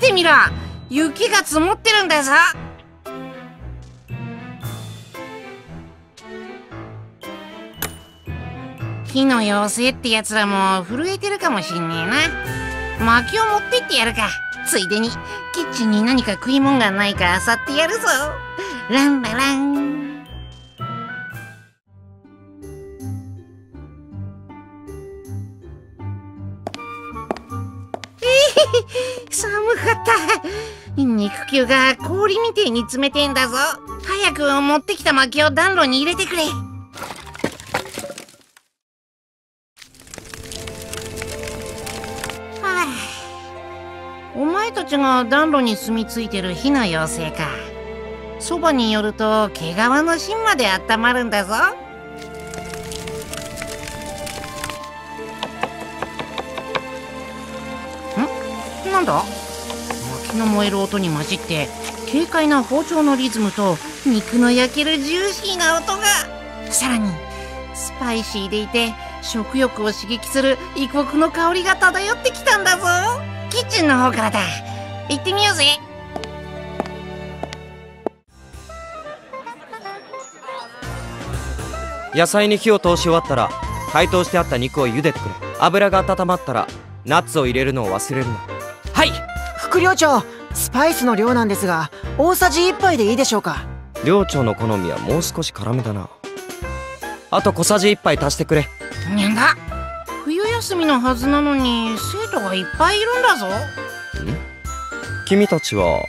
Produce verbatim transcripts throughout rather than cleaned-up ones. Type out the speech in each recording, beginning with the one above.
てみろ、雪が積もってるんだぞ。火の妖精ってやつらも震えてるかもしんねえな。薪を持ってってやるか。ついでにキッチンに何か食い物がないか漁ってやるぞ。ランララン。えへへ、寒かった。肉球が氷みてえに冷てえんだぞ。早く持ってきた薪を暖炉に入れてくれ。お前たちが暖炉に住み着いてる火の妖精か。そばによると毛皮の芯まで温まるんだぞ。ん？なんだ？薪の燃える音に混じって軽快な包丁のリズムと肉の焼けるジューシーな音が、さらにスパイシーでいて食欲を刺激する異国の香りが漂ってきたんだぞ。キッチンの方からだ。行ってみようぜ。 野菜に火を通し終わったら解凍してあった肉を茹でてくれ。油が温まったらナッツを入れるのを忘れるな。 はい、副寮長。スパイスの量なんですが大さじいっぱいでいいでしょうか。 寮長の好みはもう少し辛めだな。あと小さじいっぱい足してくれ。 なんだ、冬休みのはずなのに生徒がいっぱいいるんだぞ。ん？ 君たちは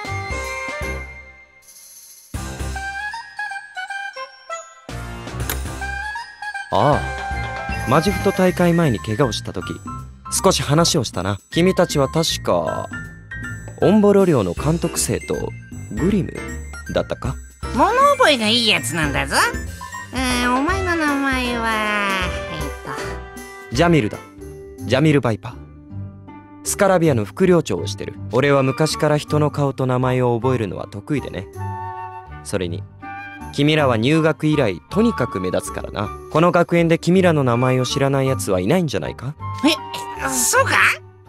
ああ、マジフト大会前に怪我をした時少し話をしたな。君たちは確かオンボロ寮の監督生とグリムだったか。 物覚えがいいやつなんだぞ。うん、お前の名前はえっとジャミルだ。ジャミル・バイパー。スカラビアの副寮長をしてる。俺は昔から人の顔と名前を覚えるのは得意でね。それに君らは入学以来とにかく目立つからな。この学園で君らの名前を知らないやつはいないんじゃないか。 え、そうか？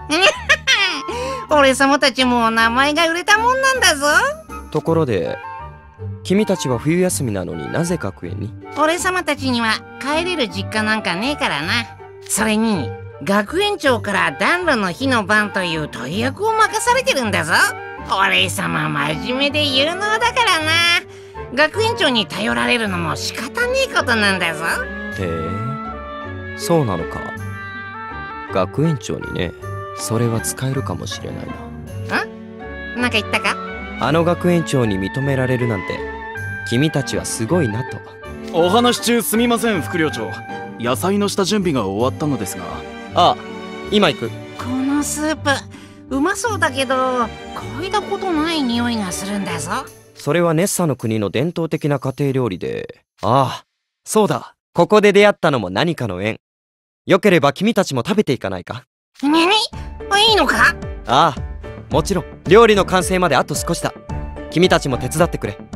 俺様たちも名前が売れたもんなんだぞ。 ところで君たちは冬休みなのになぜ学園に？ 俺様たちには帰れる実家なんかねえからな。それに学園長から暖炉の日の晩という問い役を任されてるんだぞ。俺様真面目で有能だからな。学園長に頼られるのも仕方ねえことなんだぞ。 へえ、そうなのか。学園長にね、それは使えるかもしれないな。 ん？なんか言ったか？ あの学園長に認められるなんて君たちはすごいなと。 お話中すみません副寮長。野菜の下準備が終わったのですが。 ああ、今行く。 このスープうまそうだけど嗅いだことない匂いがするんだぞ。 それはネッサの国の伝統的な家庭料理で。ああ、そうだ。ここで出会ったのも何かの縁。よければ君たちも食べていかないか？ 何？いいのか？ ああ、もちろん。料理の完成まであと少しだ。君たちも手伝ってくれ。